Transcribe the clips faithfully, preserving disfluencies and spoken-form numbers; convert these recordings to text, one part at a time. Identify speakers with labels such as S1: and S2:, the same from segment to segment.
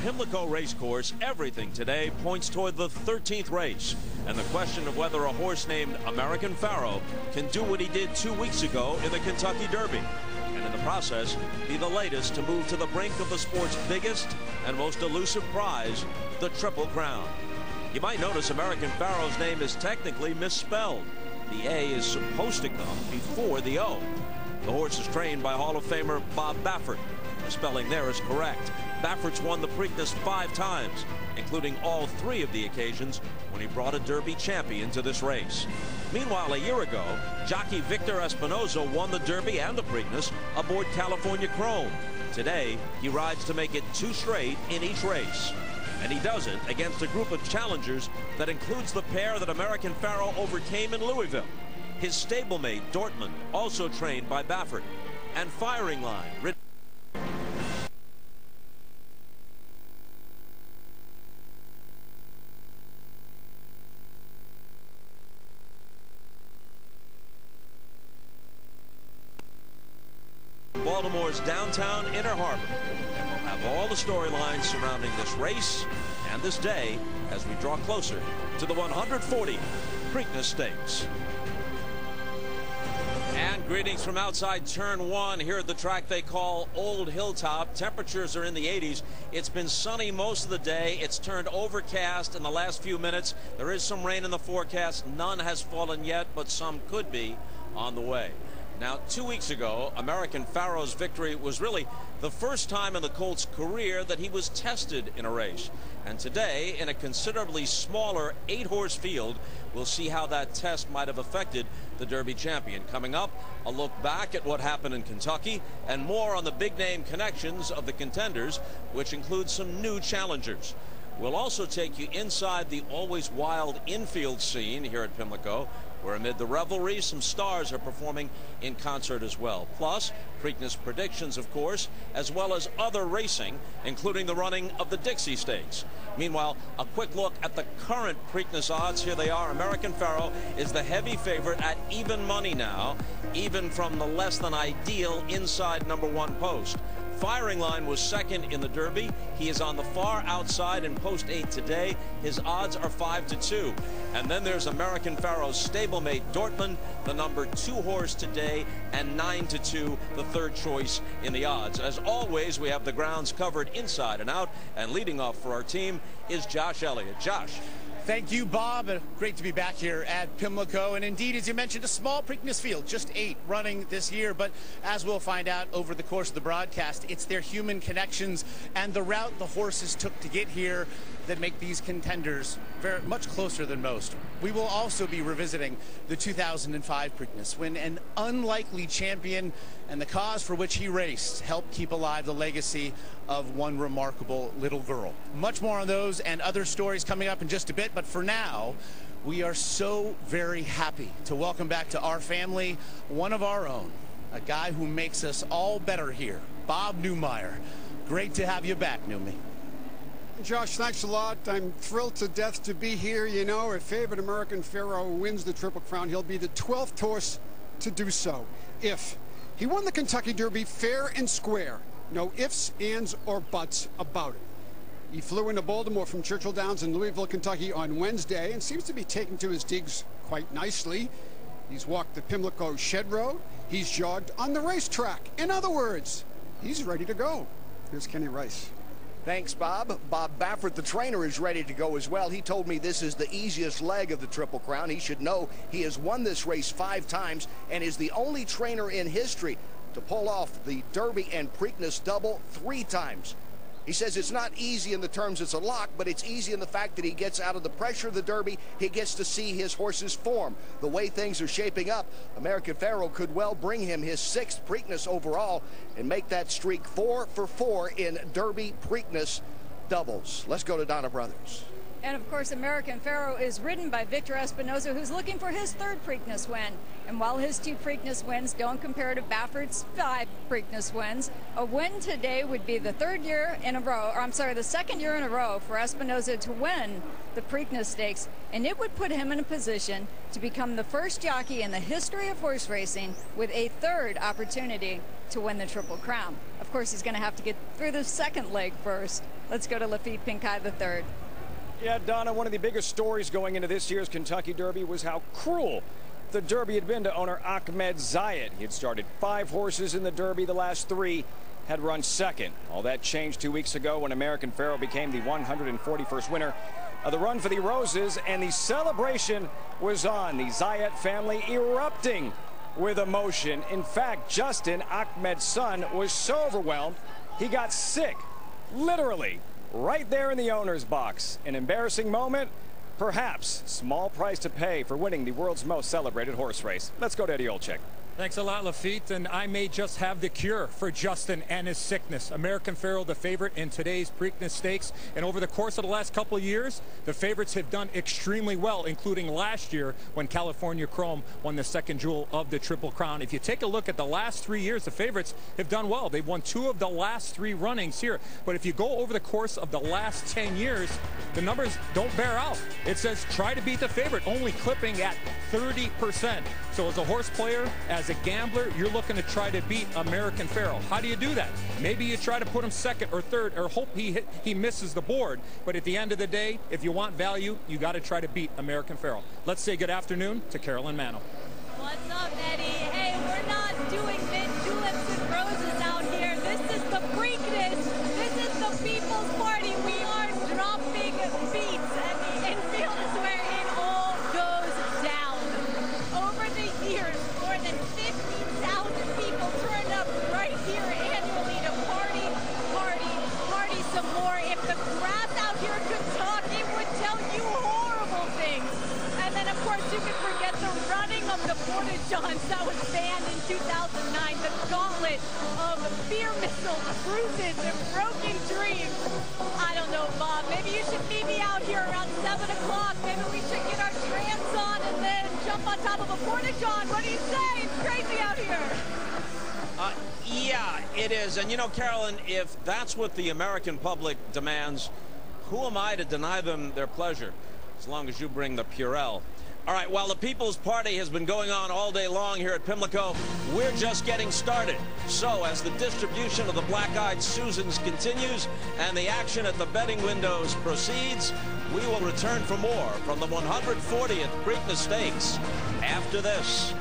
S1: Pimlico Racecourse, everything today points toward the thirteenth race and the question of whether a horse named American Pharoah can do what he did two weeks ago in the Kentucky Derby, and in the process be the latest to move to the brink of the sport's biggest and most elusive prize, the Triple Crown. You might notice American Pharoah's name is technically misspelled. The A is supposed to come before the O. The horse is trained by Hall of Famer Bob Baffert. The spelling there is correct. Baffert's won the Preakness five times, including all three of the occasions when he brought a Derby champion to this race. Meanwhile, a year ago, jockey Victor Espinoza won the Derby and the Preakness aboard California Chrome. Today, he rides to make it two straight in each race. And he does it against a group of challengers that includes the pair that American Pharoah overcame in Louisville. His stablemate, Dortmund, also trained by Baffert, and Firing Line. Baltimore's downtown Inner Harbor, and we'll have all the storylines surrounding this race and this day as we draw closer to the one hundred fortieth Preakness Stakes. And greetings from outside turn one here at the track they call Old Hilltop. Temperatures are in the eighties. It's been sunny most of the day. It's turned overcast in the last few minutes. There is some rain in the forecast. None has fallen yet, but some could be on the way. Now, two weeks ago, American Pharoah's victory was really the first time in the Colt's career that he was tested in a race. And today, in a considerably smaller eight-horse field, we'll see how that test might have affected the Derby champion. Coming up, a look back at what happened in Kentucky and more on the big-name connections of the contenders, which includes some new challengers. We'll also take you inside the always wild infield scene here at Pimlico, where amid the revelry, some stars are performing in concert as well. Plus, Preakness predictions, of course, as well as other racing, including the running of the Dixie Stakes. Meanwhile, a quick look at the current Preakness odds. Here they are. American Pharoah is the heavy favorite at even money now, even from the less than ideal inside number one post. Firing Line was second in the Derby. He is on the far outside in post eight today. His odds are five to two. And then there's American Pharoah's stablemate Dortmund, the number two horse today, and nine to two, the third choice in the odds. As always, we have the grounds covered inside and out, and leading off for our team is Josh Elliott. Josh.
S2: Thank you, Bob. Great to be back here at Pimlico. And indeed, as you mentioned, a small Preakness field, just eight running this year. But as we'll find out over the course of the broadcast, it's their human connections and the route the horses took to get here that make these contenders very much closer than most. We will also be revisiting the two thousand five Preakness, when an unlikely champion and the cause for which he raced helped keep alive the legacy of one remarkable little girl. Much more on those and other stories coming up in just a bit, but for now, we are so very happy to welcome back to our family one of our own, a guy who makes us all better here, Bob Newmeyer. Great to have you back, Newmy.
S3: Josh, thanks a lot. I'm thrilled to death to be here. You know, if favorite American Pharoah wins the Triple Crown, he'll be the twelfth horse to do so. If he won the Kentucky Derby fair and square, no ifs, ands, or buts about it. He flew into Baltimore from Churchill Downs in Louisville, Kentucky on Wednesday and seems to be taking to his digs quite nicely. He's walked the Pimlico Shed Road. He's jogged on the racetrack. In other words, he's ready to go. Here's Kenny Rice.
S4: Thanks, Bob. Bob Baffert, the trainer, is ready to go as well. He told me this is the easiest leg of the Triple Crown. He should know he has won this race five times and is the only trainer in history to pull off the Derby and Preakness double three times. He says it's not easy in the terms it's a lock, but it's easy in the fact that he gets out of the pressure of the Derby. He gets to see his horse's form. The way things are shaping up, American Pharoah could well bring him his sixth Preakness overall and make that streak four for four in Derby Preakness doubles. Let's go to Donna Brothers.
S5: And of course, American Pharoah is ridden by Victor Espinoza, who's looking for his third Preakness win. And while his two Preakness wins don't compare to Baffert's five Preakness wins, a win today would be the third year in a row, or I'm sorry, the second year in a row for Espinoza to win the Preakness Stakes, and it would put him in a position to become the first jockey in the history of horse racing with a third opportunity to win the Triple Crown. Of course, he's going to have to get through the second leg first. Let's go to Lafitte Pincay the third.
S6: Yeah, Donna, one of the biggest stories going into this year's Kentucky Derby was how cruel the Derby had been to owner Ahmed Zayed. He had started five horses in the Derby. The last three had run second. All that changed two weeks ago when American Pharoah became the one hundred forty-first winner of the Run for the Roses, and the celebration was on. The Zayed family erupting with emotion. In fact, Justin, Ahmed's son, was so overwhelmed he got sick, literally, right there in the owner's box. An embarrassing moment, perhaps small price to pay for winning the world's most celebrated horse race. Let's go to Eddie Olczyk.
S7: Thanks a lot, Lafitte, and I may just have the cure for Justin and his sickness. American Pharoah, the favorite in today's Preakness Stakes, and over the course of the last couple of years, the favorites have done extremely well, including last year when California Chrome won the second jewel of the Triple Crown. If you take a look at the last three years, the favorites have done well. They've won two of the last three runnings here, but if you go over the course of the last ten years, the numbers don't bear out. It says try to beat the favorite, only clipping at thirty percent. So as a horse player, as a gambler, you're looking to try to beat American Pharoah. How do you do that? Maybe you try to put him second or third or hope he hit, he misses the board. But at the end of the day, if you want value, you got to try to beat American Pharoah. Let's say good afternoon to Carolyn Mano.
S8: What's up, Eddie? Hey, we're not doing mint tulips and roses out here. This is the Preakness. This is the people's party. We are dropping beats, and the infield is where it all goes down. Over the years, more than fifteen thousand people turn up right here annually to party, party, party some more. If the grass out here could talk, it would tell you horrible things. And then, of course, you can forget the running of the porta-johns that was banned in two thousand nine, the gauntlet of fear missiles, bruises, and broken dreams. I don't know, Bob. Maybe you should meet me out here around seven o'clock. Maybe we should get our trams on and then jump on top of a porta-john. What do you say? It's crazy out here.
S1: Uh, yeah, it is. And, you know, Carolyn, if that's what the American public demands, who am I to deny them their pleasure? As long as you bring the Purell. All right, while the People's Party has been going on all day long here at Pimlico, we're just getting started. So as the distribution of the Black-Eyed Susans continues and the action at the betting windows proceeds, we will return for more from the one hundred fortieth Preakness Stakes after this.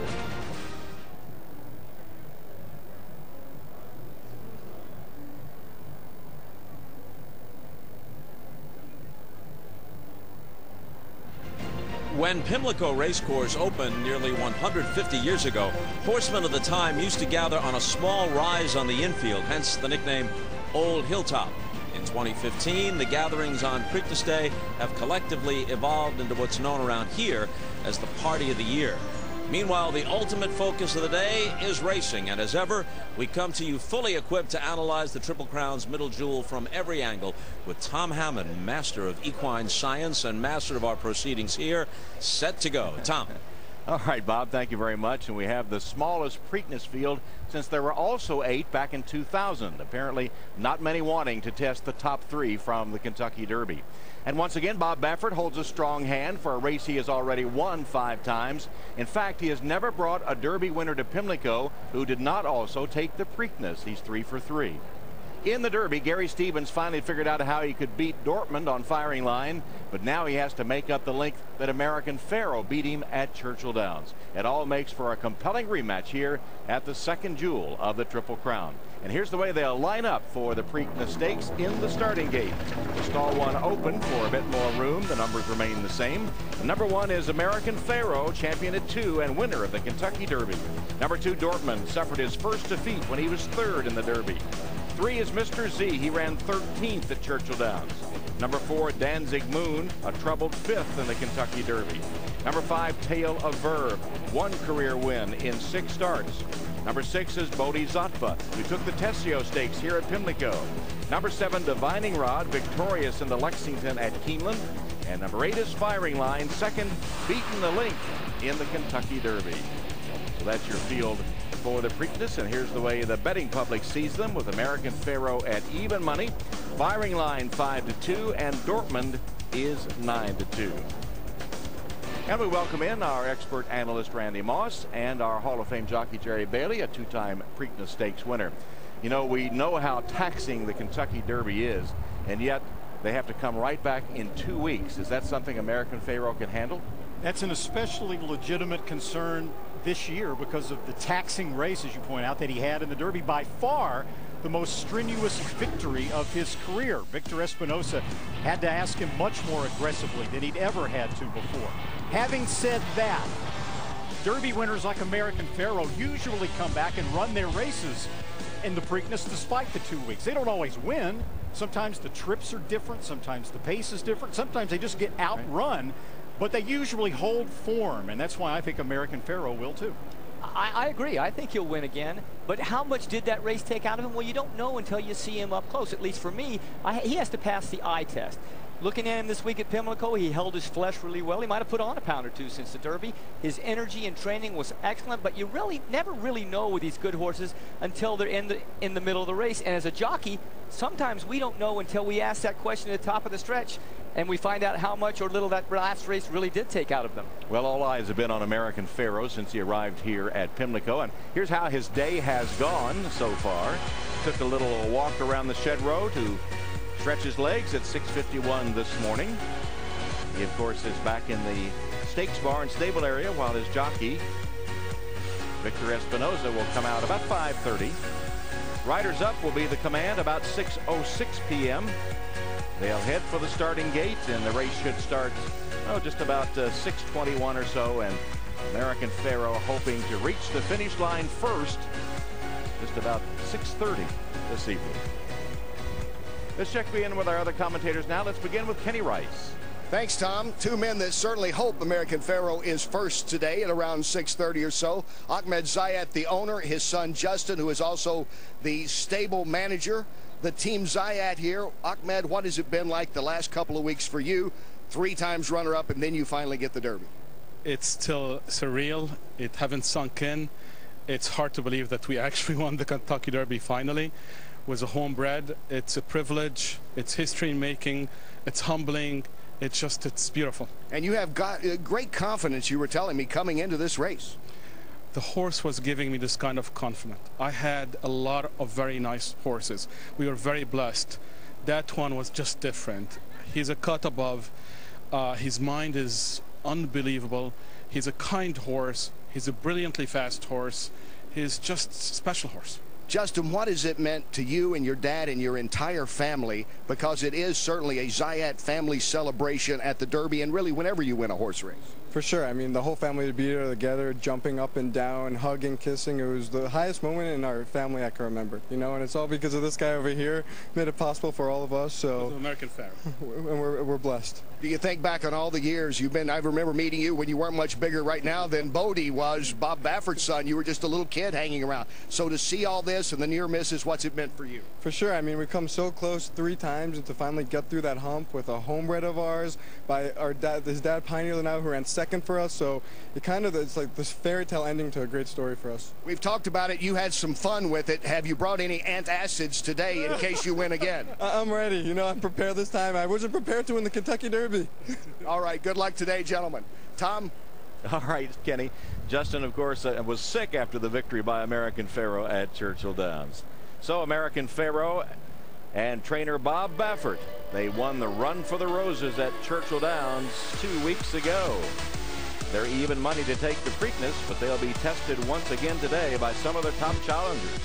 S1: When Pimlico Racecourse opened nearly one hundred fifty years ago, horsemen of the time used to gather on a small rise on the infield, hence the nickname Old Hilltop. In twenty fifteen, the gatherings on Preakness Day have collectively evolved into what's known around here as the Party of the Year. Meanwhile, the ultimate focus of the day is racing, and as ever, we come to you fully equipped to analyze the Triple Crown's middle jewel from every angle with Tom Hammond, master of equine science and master of our proceedings here, set to go. Tom.
S9: All right, Bob, thank you very much. And we have the smallest Preakness field since there were also eight back in two thousand. Apparently, not many wanting to test the top three from the Kentucky Derby. And once again, Bob Baffert holds a strong hand for a race he has already won five times. In fact, he has never brought a Derby winner to Pimlico who did not also take the Preakness. He's three for three. In the Derby, Gary Stevens finally figured out how he could beat Dortmund on firing line, but now he has to make up the length that American Pharoah beat him at Churchill Downs. It all makes for a compelling rematch here at the second jewel of the Triple Crown. And here's the way they'll line up for the Preakness Stakes in the starting gate. The stall one open for a bit more room. The numbers remain the same. Number one is American Pharoah, champion at two and winner of the Kentucky Derby. Number two, Dortmund, suffered his first defeat when he was third in the Derby. Three is Mister Z. He ran thirteenth at Churchill Downs. Number four, Danzig Moon, a troubled fifth in the Kentucky Derby. Number five, Tale of Verve, one career win in six starts. Number six is Bodhisattva, who took the Tessio Stakes here at Pimlico. Number seven, Divining Rod, victorious in the Lexington at Keeneland. And number eight is Firing Line, second, beaten the link in the Kentucky Derby. So that's your field for the Preakness, and here's the way the betting public sees them, with American Pharoah at even money, Firing Line five to two, and Dortmund is nine to two. And we welcome in our expert analyst Randy Moss and our Hall of Fame jockey Jerry Bailey, a two-time Preakness Stakes winner. You know, we know how taxing the Kentucky Derby is, and yet they have to come right back in two weeks. Is that something American Pharaoh can handle?
S10: That's an especially legitimate concern this year because of the taxing race, as you point out, that he had in the Derby. By far the most strenuous victory of his career. Victor Espinosa had to ask him much more aggressively than he'd ever had to before. Having said that, Derby winners like American Pharaoh usually come back and run their races in the Preakness despite the two weeks. They don't always win. Sometimes the trips are different. Sometimes the pace is different. Sometimes they just get outrun, but they usually hold form, and that's why I think American Pharaoh will too.
S6: I, I agree. I think he'll win again. But how much did that race take out of him? Well, you don't know until you see him up close. At least for me, I, he has to pass the eye test. Looking at him this week at Pimlico, he held his flesh really well. He might have put on a pound or two since the Derby. His energy and training was excellent, but you really never really know with these good horses until they're in the in the middle of the race. And as a jockey, sometimes we don't know until we ask that question at the top of the stretch, and we find out how much or little that last race really did take out of them.
S9: Well, all eyes have been on American Pharaoh since he arrived here at Pimlico, and here's how his day has gone so far. Took a little walk around the shed row to stretch his legs at six fifty-one this morning. He, of course, is back in the stakes bar and stable area while his jockey, Victor Espinosa, will come out about five thirty. Riders up will be the command about six oh six p m They'll head for the starting gate, and the race should start, oh, just about uh, six twenty-one or so, and American Pharaoh hoping to reach the finish line first, just about six thirty this evening. Let's check in with our other commentators now. Let's begin with Kenny Rice.
S4: Thanks, Tom. Two men that certainly hope American Pharaoh is first today at around six thirty or so. Ahmed Zayat, the owner, his son Justin, who is also the stable manager. The team Zayat here. Ahmed, what has it been like the last couple of weeks for you? Three times runner-up, and then you finally get the Derby.
S11: It's still surreal. It hasn't sunk in. It's hard to believe that we actually won the Kentucky Derby finally. Was a homebred. It's a privilege. It's history making. It's humbling. It's just, it's beautiful.
S4: And you have got uh, great confidence, you were telling me, coming into this race.
S11: The horse was giving me this kind of confidence. I had a lot of very nice horses. We were very blessed. That one was just different. He's a cut above. Uh, his mind is unbelievable. He's a kind horse. He's a brilliantly fast horse. He's just a special horse.
S4: Justin, what has it meant to you and your dad and your entire family? Because it is certainly a Zayat family celebration at the Derby and really whenever you win a horse race.
S12: For sure. I mean, the whole family would be there together, jumping up and down, hugging, kissing. It was the highest moment in our family I can remember, you know, and it's all because of this guy over here. Made it possible for all of us. So
S11: American Pharaoh.
S12: And we're, we're blessed.
S4: Do you think back on all the years you've been? I remember meeting you when you weren't much bigger right now than Bodie was, Bob Baffert's son. You were just a little kid hanging around. So to see all this and the near misses, what's it meant for you?
S12: For sure. I mean, we come so close three times, and to finally get through that hump with a homebred of ours by our dad, his dad Pioneer now, who ran second for us. So it kind of, it's like this fairy tale ending to a great story for us.
S4: We've talked about it. You had some fun with it. Have you brought any antacids today in case you win again?
S12: I'm ready. You know, I'm prepared this time. I wasn't prepared to win the Kentucky Derby.
S4: All right. Good luck today, gentlemen. Tom?
S9: All right, Kenny. Justin, of course, uh, was sick after the victory by American Pharaoh at Churchill Downs. So American Pharaoh and trainer Bob Baffert, they won the Run for the Roses at Churchill Downs two weeks ago. They're even money to take the Preakness, but they'll be tested once again today by some of their top challengers.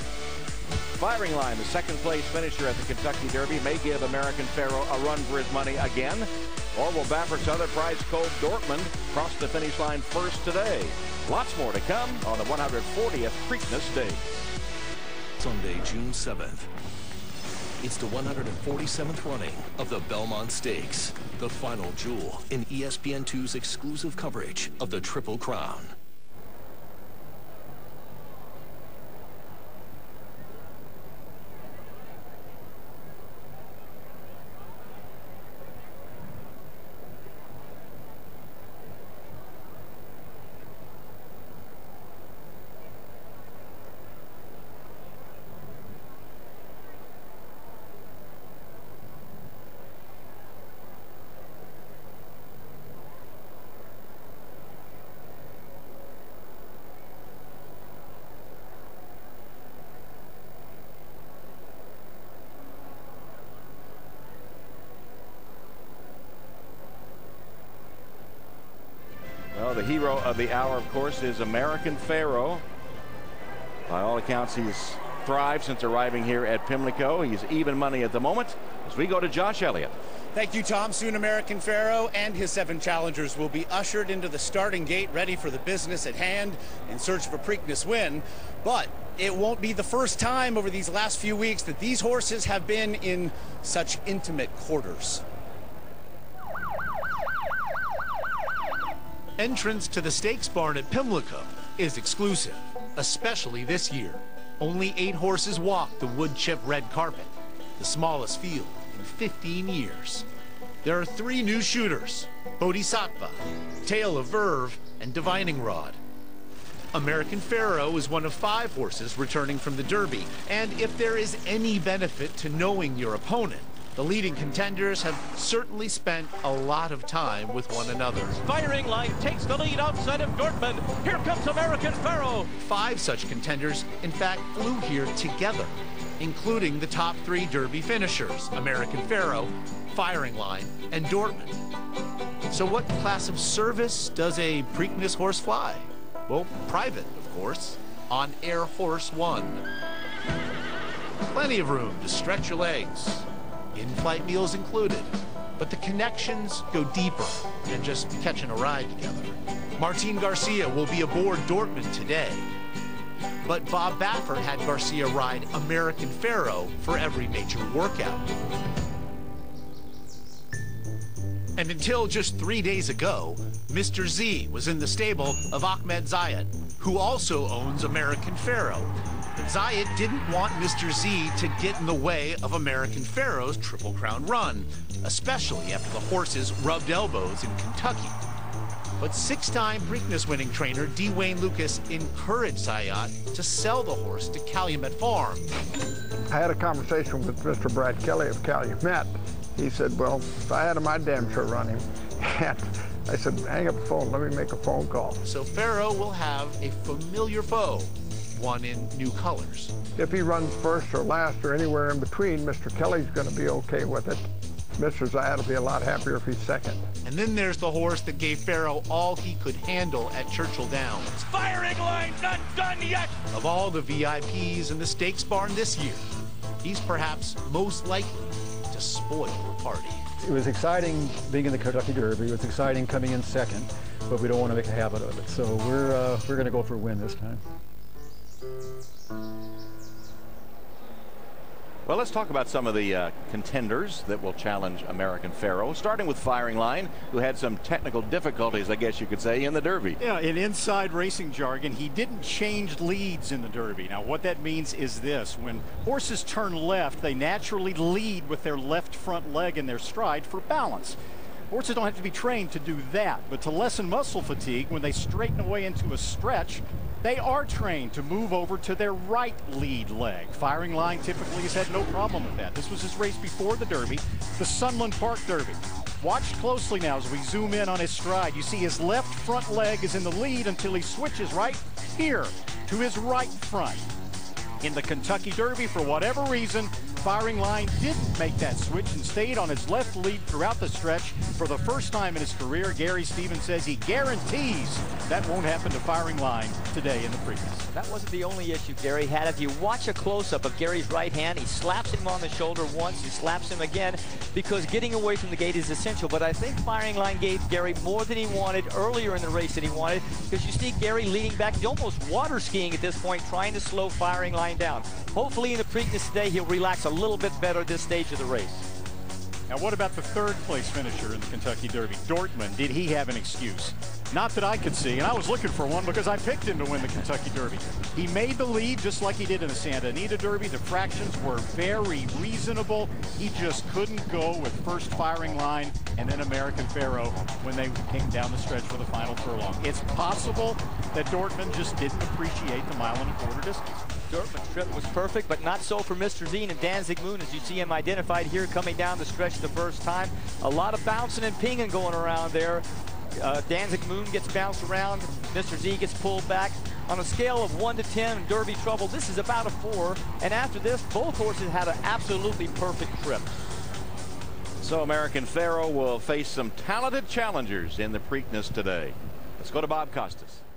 S9: Firing Line, the second place finisher at the Kentucky Derby, may give American Pharaoh a run for his money again. Or will Baffert's other prize colt, Dortmund, cross the finish line first today? Lots more to come on the one hundred fortieth Preakness Stakes.
S13: Sunday, June seventh. It's the one hundred forty-seventh running of the Belmont Stakes, the final jewel in E S P N two's exclusive coverage of the Triple Crown.
S9: hero of the hour, of course, is American Pharoah. By all accounts, he's thrived since arriving here at Pimlico. He's even money at the moment as we go to Josh Elliott.
S2: Thank you, Tom. Soon American Pharoah and his seven challengers will be ushered into the starting gate, ready for the business at hand in search of a Preakness win. But it won't be the first time over these last few weeks that these horses have been in such intimate quarters.
S14: Entrance to the stakes barn at Pimlico is exclusive, especially this year. Only eight horses walk the wood chip red carpet, the smallest field in fifteen years. There are three new shooters, Bodhisattva, Tale of Verve, and Divining Rod. American Pharoah is one of five horses returning from the Derby, and if there is any benefit to knowing your opponent, the leading contenders have certainly spent a lot of time with one another.
S1: Firing Line takes the lead outside of Dortmund. Here comes American Pharoah.
S14: Five such contenders, in fact, flew here together, including the top three Derby finishers, American Pharoah, Firing Line, and Dortmund. So what class of service does a Preakness horse fly? Well, private, of course, on Air Horse One. Plenty of room to stretch your legs. In-flight meals included, but the connections go deeper than just catching a ride together. Martin Garcia will be aboard Dortmund today, but Bob Baffert had Garcia ride American Pharoah for every major workout. And until just three days ago, Mister Z was in the stable of Ahmed Zayat, who also owns American Pharoah. But Zayat didn't want Mister Z to get in the way of American Pharoah's Triple Crown run, especially after the horses rubbed elbows in Kentucky. But six-time Preakness winning trainer D. Wayne Lucas encouraged Zayat to sell the horse to Calumet Farm.
S15: I had a conversation with Mister Brad Kelly of Calumet. He said, well, if I had him, I'd damn sure run him. And I said, hang up the phone, let me make a phone call.
S14: So Pharoah will have a familiar foe, one in new colors.
S15: If he runs first or last or anywhere in between, Mister Kelly's going to be okay with it. Mister Zayat will be a lot happier if he's second.
S14: And then there's the horse that gave Pharoah all he could handle at Churchill Downs.
S1: Firing Line not done yet.
S14: Of all the V I Ps in the stakes barn this year, he's perhaps most likely to spoil the party.
S16: It was exciting being in the Kentucky Derby. It was exciting coming in second, but we don't want to make a habit of it. So we're uh, we're going to go for a win this time.
S9: Well, let's talk about some of the uh, contenders that will challenge American Pharoah, starting with Firing Line, who had some technical difficulties, I guess you could say, in the Derby.
S10: Yeah, in inside racing jargon, he didn't change leads in the Derby. Now, what that means is this. When horses turn left, they naturally lead with their left front leg in their stride for balance. Horses don't have to be trained to do that, but to lessen muscle fatigue, when they straighten away into a stretch, they are trained to move over to their right lead leg. Firing Line typically has had no problem with that. This was his race before the Derby, the Sunland Park Derby. Watch closely now as we zoom in on his stride. You see his left front leg is in the lead until he switches right here to his right front. In the Kentucky Derby, for whatever reason, Firing Line didn't make that switch and stayed on his left lead throughout the stretch. For the first time in his career, Gary Stevens says he guarantees that won't happen to Firing Line today in the Preakness.
S17: That wasn't the only issue Gary had. If you watch a close-up of Gary's right hand, he slaps him on the shoulder once, he slaps him again, because getting away from the gate is essential. But I think Firing Line gave Gary more than he wanted earlier in the race than he wanted, because you see Gary leading back. He's almost water skiing at this point, trying to slow Firing Line down. Hopefully in the Preakness today, he'll relax a little bit better this stage of the race.
S10: Now, what about the third place finisher in the Kentucky Derby, Dortmund? Did he have an excuse? Not that I could see, and I was looking for one because I picked him to win the Kentucky Derby. He made the lead just like he did in the Santa Anita Derby. The fractions were very reasonable. He just couldn't go with first Firing Line and then American Pharoah when they came down the stretch for the final furlong. It's possible that Dortmund just didn't appreciate the mile and a quarter distance.
S17: Dortmund's trip was perfect, but not so for Mister Zine and Danzig Moon, as you see him identified here coming down the stretch the first time. A lot of bouncing and pinging going around there. Uh, Danzig Moon gets bounced around. Mister Z gets pulled back. On a scale of one to ten, Derby trouble, this is about a four. And after this, both horses had an absolutely perfect trip.
S9: So American Pharoah will face some talented challengers in the Preakness today. Let's go to Bob Costas.